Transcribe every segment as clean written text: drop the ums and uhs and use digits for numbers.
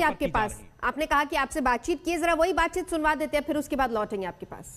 आपके पास, आपने कहा कि आपसे बातचीत की, जरा वही बातचीत सुनवा देते हैं, फिर उसके बाद लौटेंगे आपके पास।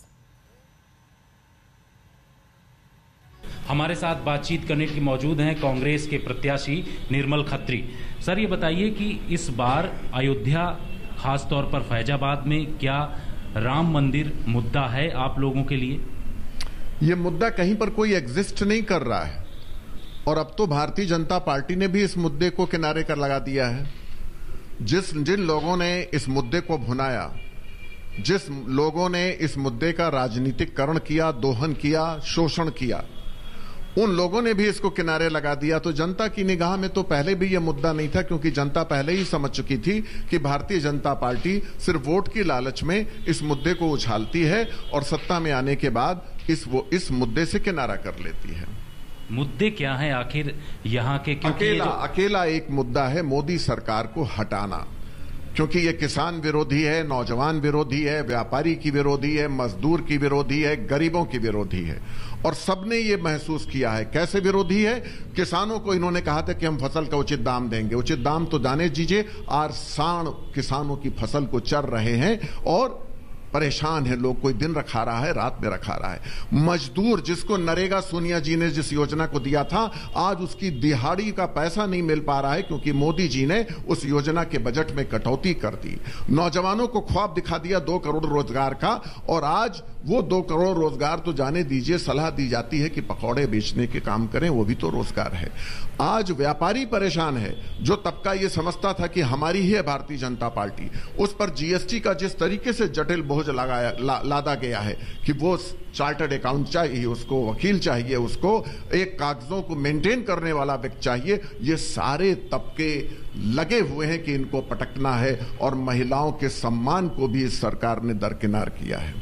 हमारे साथ बातचीत करने के मौजूद हैं कांग्रेस के प्रत्याशी निर्मल खत्री। सर, ये बताइए कि इस बार अयोध्या, खासतौर पर फैजाबाद में क्या राम मंदिर मुद्दा है आप लोगों के लिए? ये मुद्दा कहीं पर कोई एग्जिस्ट नहीं कर रहा है और अब तो भारतीय जनता पार्टी ने भी इस मुद्दे को किनारे कर लगा दिया है। जिन लोगों ने इस मुद्दे को भुनाया, जिस लोगों ने इस मुद्दे का राजनीतिकरण किया, दोहन किया, शोषण किया, उन लोगों ने भी इसको किनारे लगा दिया। तो जनता की निगाह में तो पहले भी यह मुद्दा नहीं था, क्योंकि जनता पहले ही समझ चुकी थी कि भारतीय जनता पार्टी सिर्फ वोट की लालच में इस मुद्दे को उछालती है और सत्ता में आने के बाद इस मुद्दे से किनारा कर लेती है। मुद्दे क्या हैं आखिर यहाँ के? अकेला एक मुद्दा है मोदी सरकार को हटाना, क्योंकि ये किसान विरोधी है, नौजवान विरोधी है, व्यापारी की विरोधी है, मजदूर की विरोधी है, गरीबों की विरोधी है। और सबने ये महसूस किया है। कैसे विरोधी है? किसानों को इन्होंने कहा था कि हम फसल का उचित दाम देंगे। उचित दाम तो जाने दीजिए, आज साढ़ किसानों की फसल को चर रहे हैं और परेशान है लोग। कोई दिन रखा रहा है, रात में रखा रहा है। मजदूर, जिसको नरेगा सोनिया जी ने जिस योजना को दिया था, आज उसकी दिहाड़ी का पैसा नहीं मिल पा रहा है, क्योंकि मोदी जी ने उस योजना के बजट में कटौती कर दी। नौजवानों को ख्वाब दिखा दिया 2 करोड़ रोजगार का, और आज वो 2 करोड़ रोजगार तो जाने दीजिए, सलाह दी जाती है कि पकौड़े बेचने के काम करें, वो भी तो रोजगार है। आज व्यापारी परेशान है। जो तबका ये समझता था कि हमारी ही है भारतीय जनता पार्टी, उस पर जीएसटी का जिस तरीके से जटिल बोझ लादा गया है कि वो चार्टर्ड अकाउंट चाहिए उसको, वकील चाहिए उसको, एक कागजों को मेंटेन करने वाला व्यक्ति चाहिए। ये सारे तबके लगे हुए हैं कि इनको पटकना है, और महिलाओं के सम्मान को भी इस सरकार ने दरकिनार किया है।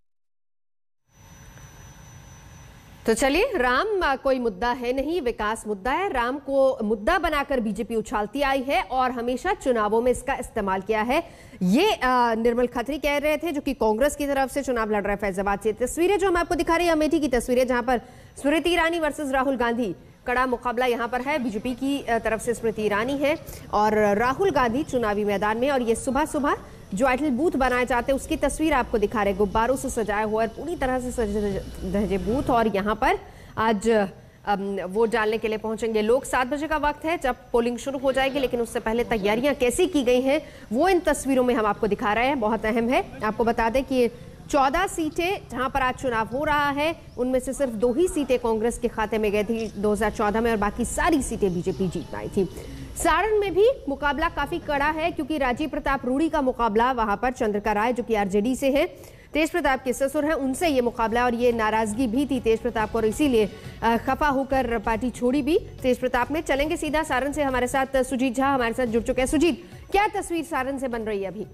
तो चलिए, राम कोई मुद्दा है नहीं, विकास मुद्दा है। राम को मुद्दा बनाकर बीजेपी उछालती आई है और हमेशा चुनावों में इसका इस्तेमाल किया है। ये निर्मल खत्री कह रहे थे, जो कि कांग्रेस की तरफ से चुनाव लड़ रहे हैं फैजाबाद से। तस्वीरें जो हम आपको दिखा रहे हैं अमेठी की तस्वीरें, जहां पर स्मृति ईरानी वर्सेस राहुल गांधी, कड़ा मुकाबला यहां पर है। बीजेपी की तरफ से स्मृति ईरानी है और राहुल गांधी चुनावी मैदान में। और ये सुबह सुबह जो अटल बूथ बनाए जाते हैं उसकी तस्वीर आपको दिखा रहे, गुब्बारों से सजाए हुए पूरी तरह से सजे धजे बूथ। और यहाँ पर आज वोट डालने के लिए पहुंचेंगे लोग। 7 बजे का वक्त है जब पोलिंग शुरू हो जाएगी, लेकिन उससे पहले तैयारियां कैसी की गई हैं वो इन तस्वीरों में हम आपको दिखा रहे हैं। बहुत अहम है, आपको बता दें कि 14 सीटें जहां पर आज चुनाव हो रहा है, उनमें से सिर्फ 2 ही सीटें कांग्रेस के खाते में गई थी 2014 में, और बाकी सारी सीटें बीजेपी जीत पाई थी। सारण में भी मुकाबला काफी कड़ा है, क्योंकि राजीव प्रताप रूडी का मुकाबला वहां पर चंद्रिका राय, जो कि आरजेडी से है, तेज प्रताप के ससुर हैं, उनसे ये मुकाबला। और ये नाराजगी भी थी तेज प्रताप को, और इसीलिए खफा होकर पार्टी छोड़ी भी तेज प्रताप ने। चलेंगे सीधा सारण से, हमारे साथ सुजीत झा हमारे साथ जुड़ चुके हैं। सुजीत, क्या तस्वीर सारण से बन रही है अभी?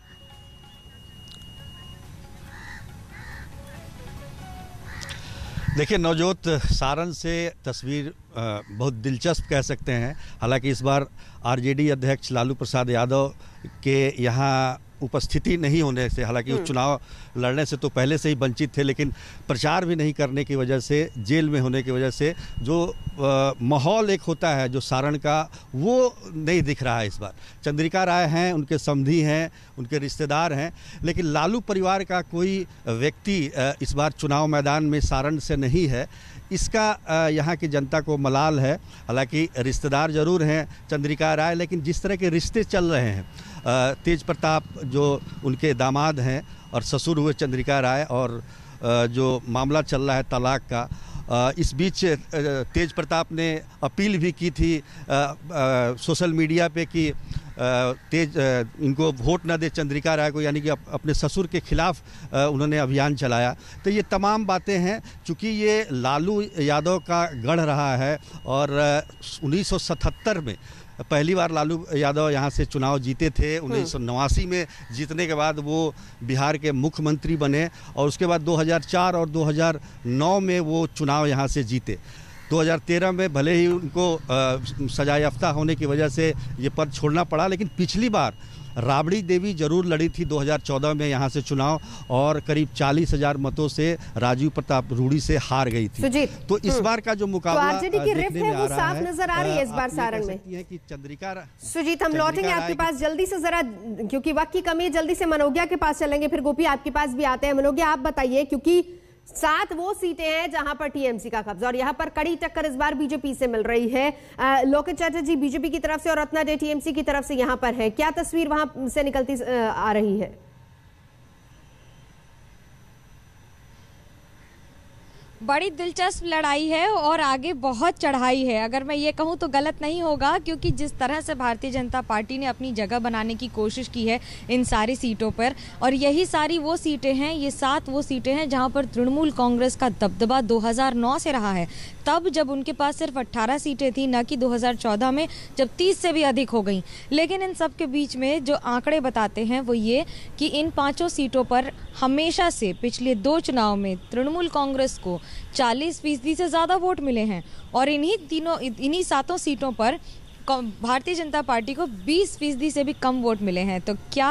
देखिए नवजोत, सारण से तस्वीर बहुत दिलचस्प कह सकते हैं। हालांकि इस बार आरजेडी अध्यक्ष लालू प्रसाद यादव के यहाँ उपस्थिति नहीं होने से, हालांकि वो चुनाव लड़ने से तो पहले से ही वंचित थे, लेकिन प्रचार भी नहीं करने की वजह से, जेल में होने की वजह से जो माहौल एक होता है जो सारण का, वो नहीं दिख रहा है इस बार। चंद्रिका राय हैं, उनके समधी हैं, उनके रिश्तेदार हैं, लेकिन लालू परिवार का कोई व्यक्ति इस बार चुनाव मैदान में सारण से नहीं है। इसका यहाँ की जनता को मलाल है। हालांकि रिश्तेदार जरूर हैं चंद्रिका राय, लेकिन जिस तरह के रिश्ते चल रहे हैं, तेज प्रताप जो उनके दामाद हैं और ससुर हुए चंद्रिका राय, और जो मामला चल रहा है तलाक का, इस बीच तेज प्रताप ने अपील भी की थी सोशल मीडिया पे कि इनको वोट न दे चंद्रिका राय को, यानी कि अपने ससुर के खिलाफ उन्होंने अभियान चलाया। तो ये तमाम बातें हैं, चूँकि ये लालू यादव का गढ़ रहा है और 1977 में पहली बार लालू यादव यहाँ से चुनाव जीते थे। 1989 में जीतने के बाद वो बिहार के मुख्यमंत्री बने, और उसके बाद 2004 और 2009 में वो चुनाव यहाँ से जीते। 2013 में भले ही उनको सजा याफ्ता होने की वजह से ये पद छोड़ना पड़ा, लेकिन पिछली बार राबड़ी देवी जरूर लड़ी थी 2014 में यहाँ से चुनाव और करीब 40,000 मतों से राजीव प्रताप रूडी से हार गई थी। तो इस बार का जो मुकाबला आरजेडी की रिफ्ट है वो साफ नजर आ रही है इस बार सारण में। कि चंद्रिका सुजीत, हम लौटेंगे आपके पास जल्दी से, जरा क्योंकि वक्त की कमी है, जल्दी से मनोगिया के पास चलेंगे, फिर गोपी आपके पास भी आते हैं। मनोगिया, आप बताइए, क्योंकि 7 वो सीटें हैं जहां पर टीएमसी का कब्जा और यहां पर कड़ी टक्कर इस बार बीजेपी से मिल रही है। लोकेट चैटर्जी बीजेपी की तरफ से और रत्ना डे टीएमसी की तरफ से यहां पर है, क्या तस्वीर वहां से निकलती आ रही है? बड़ी दिलचस्प लड़ाई है और आगे बहुत चढ़ाई है, अगर मैं ये कहूँ तो गलत नहीं होगा, क्योंकि जिस तरह से भारतीय जनता पार्टी ने अपनी जगह बनाने की कोशिश की है इन सारी सीटों पर, और यही सारी वो सीटें हैं, ये 7 वो सीटें हैं जहां पर तृणमूल कांग्रेस का दबदबा 2009 से रहा है, तब जब उनके पास सिर्फ 18 सीटें थी, न कि 2014 में जब 30 से भी अधिक हो गई। लेकिन इन सब के बीच में जो आंकड़े बताते हैं वो ये कि इन 5 सीटों पर हमेशा से पिछले 2 चुनाव में तृणमूल कांग्रेस को 40% से ज्यादा वोट मिले हैं और इन्हीं 7 सीटों पर भारतीय जनता पार्टी को 20% से भी कम वोट मिले हैं। तो क्या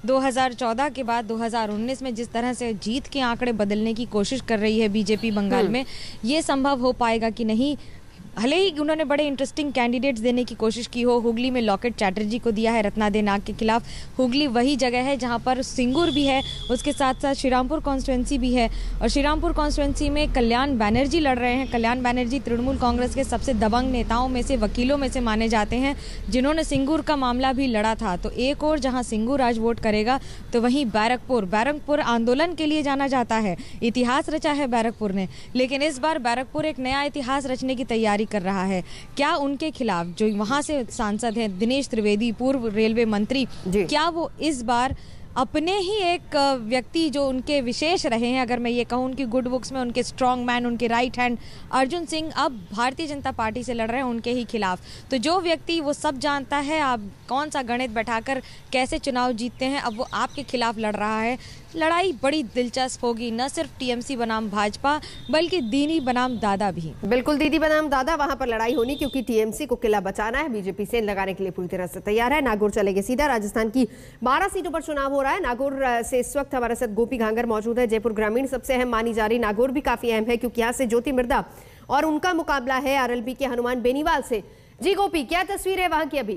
2014 के बाद 2019 में जिस तरह से जीत के आंकड़े बदलने की कोशिश कर रही है बीजेपी बंगाल में, ये संभव हो पाएगा कि नहीं? भले ही उन्होंने बड़े इंटरेस्टिंग कैंडिडेट्स देने की कोशिश की हो, हुगली में लॉकेट चैटर्जी को दिया है रत्ना दे नाग के खिलाफ। हुगली वही जगह है जहां पर सिंगूर भी है, उसके साथ साथ श्रीरामपुर कॉन्स्टिट्यूंसी भी है और श्रीरामपुर कॉन्स्टिट्यूंसी में कल्याण बैनर्जी लड़ रहे हैं। कल्याण बैनर्जी तृणमूल कांग्रेस के सबसे दबंग नेताओं में से, वकीलों में से माने जाते हैं, जिन्होंने सिंगूर का मामला भी लड़ा था। तो एक और जहाँ सिंगूर आज वोट करेगा तो वहीं बैरकपुर आंदोलन के लिए जाना जाता है, इतिहास रचा है बैरकपुर ने, लेकिन इस बार बैरकपुर एक नया इतिहास रचने की तैयारी कर रहा है। क्या उनके खिलाफ जो वहां से सांसद हैं दिनेश त्रिवेदी, पूर्व रेलवे मंत्री, क्या वो इस बार अपने ही एक व्यक्ति जो उनके विशेष रहे हैं, अगर मैं ये कहूँ उनकी गुड बुक्स में उनके स्ट्रॉन्ग मैन, उनके राइट हैंड अर्जुन सिंह, अब भारतीय जनता पार्टी से लड़ रहे हैं उनके ही खिलाफ। तो जो व्यक्ति वो सब जानता है आप कौन सा गणित बैठाकर कैसे चुनाव जीतते हैं, अब वो आपके खिलाफ लड़ रहा है। लड़ाई बड़ी दिलचस्प होगी, न सिर्फ टीएमसी बनाम भाजपा बल्कि दीदी बनाम दादा भी। बिल्कुल, दीदी बनाम दादा, वहां पर लड़ाई होनी, क्योंकि टीएमसी को किला बचाना है, बीजेपी से लगाने के लिए पूरी तरह से तैयार है। नागौर चलेंगे सीधा, राजस्थान की 12 सीटों पर चुनाव हो रहा है। नागौर से इस वक्त हमारे साथ गोपी घांगर मौजूद है। जयपुर ग्रामीण सबसे अहम मानी जा रही नागौर भी काफी अहम है, क्योंकि यहाँ से ज्योति मिर्धा और उनका मुकाबला है आरएलपी के हनुमान बेनीवाल से। जी गोपी, क्या तस्वीर है वहां की अभी?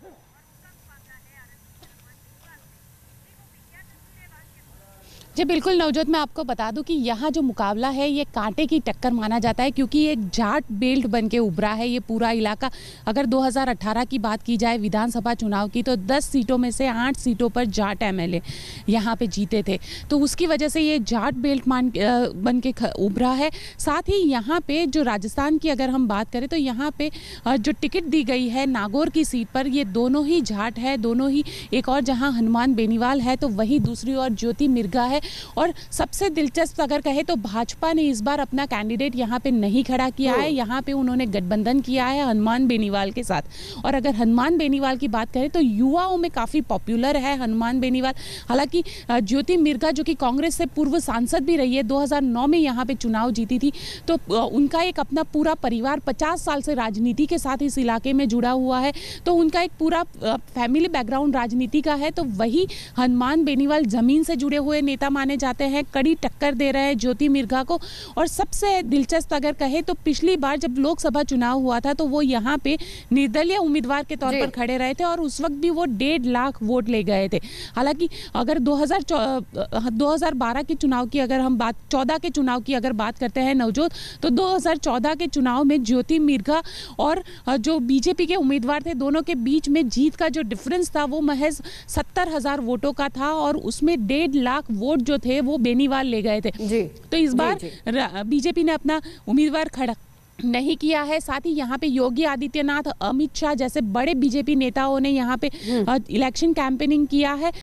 जी बिल्कुल नवजोत, मैं आपको बता दूं कि यहाँ जो मुकाबला है ये कांटे की टक्कर माना जाता है, क्योंकि एक जाट बेल्ट बन के उभरा है ये पूरा इलाका। अगर 2018 की बात की जाए विधानसभा चुनाव की, तो 10 सीटों में से 8 सीटों पर जाट एमएलए यहाँ पे जीते थे, तो उसकी वजह से ये जाट बेल्ट बन के उभरा है। साथ ही यहाँ पे जो राजस्थान की अगर हम बात करें तो यहाँ पे जो टिकट दी गई है नागौर की सीट पर, ये दोनों ही जाट है, दोनों ही, एक और जहाँ हनुमान बेनीवाल है तो वही दूसरी ओर ज्योति मिर्धा है। और सबसे दिलचस्प अगर कहे तो भाजपा ने इस बार अपना कैंडिडेट यहाँ पे नहीं खड़ा किया है, यहाँ पे उन्होंने गठबंधन किया है हनुमान बेनीवाल के साथ। और अगर हनुमान बेनीवाल की बात करें तो युवाओं में काफी पॉपुलर है हनुमान बेनीवाल। हालांकि ज्योति मिर्धा जो कि कांग्रेस से पूर्व सांसद भी रही है, 2009 में यहाँ पे चुनाव जीती थी, तो उनका एक अपना पूरा परिवार 50 साल से राजनीति के साथ इस इलाके में जुड़ा हुआ है, तो उनका एक पूरा फैमिली बैकग्राउंड राजनीति का है। तो वही हनुमान बेनीवाल जमीन से जुड़े हुए नेता माने जाते हैं, कड़ी टक्कर दे रहे हैं ज्योति मिर्धा को। और सबसे दिलचस्प अगर कहे तो पिछली बार जब लोकसभा चुनाव हुआ था तो वो यहाँ पे निर्दलीय उम्मीदवार के तौर पर खड़े रहे थे और उस वक्त भी वो 1.5 लाख वोट ले गए थे। हालांकि अगर 2012 के चुनाव की अगर हम बात 14 के चुनाव की अगर बात करते हैं नवजोत, तो 2014 के चुनाव में ज्योति मिर्धा और जो बीजेपी के उम्मीदवार थे दोनों के बीच में जीत का जो डिफरेंस था वो महज 70,000 वोटों का था और उसमें 1.5 लाख वोट जो थे वो बेनीवाल ले गए थे। तो इस बार बीजेपी ने अपना उम्मीदवार खड़ा नहीं किया है। साथ ही यहाँ पे योगी आदित्यनाथ, अमित शाह जैसे बड़े बीजेपी नेताओं ने यहाँ पे इलेक्शन कैंपेनिंग किया है।